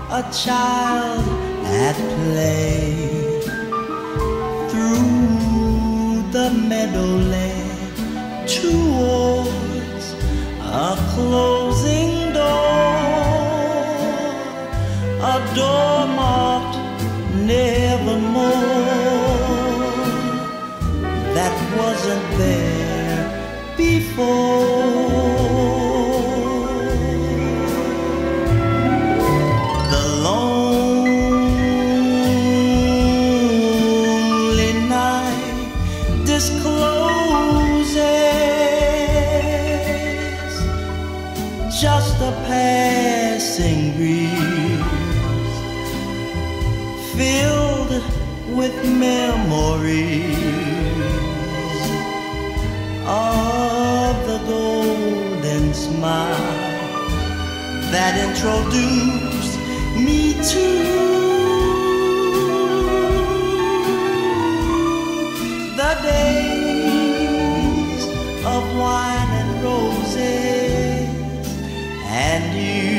a child at play. Through the meadowland towards a closing door, a door marked nevermore, that wasn't there before. The lonely night discloses just a passing breeze, filled with memories of the golden smile that introduced me to the days of wine and roses and you.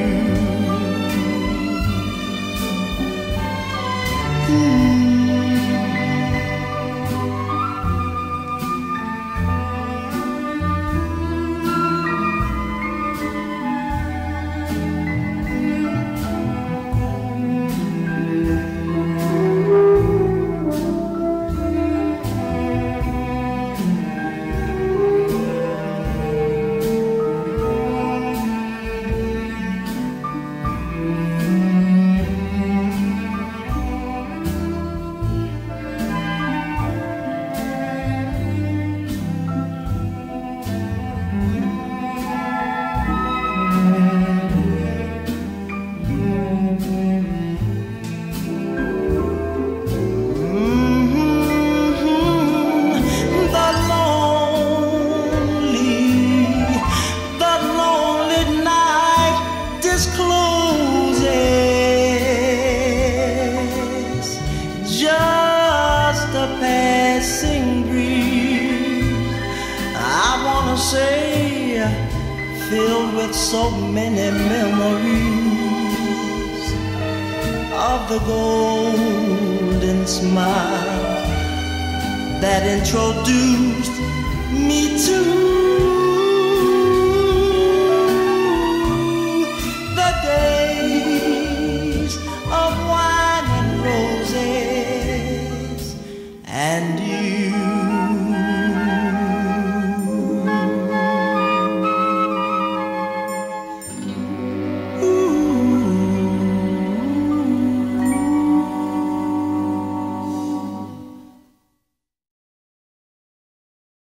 Filled with so many memories of the golden smile that introduced me to the days of wine and roses and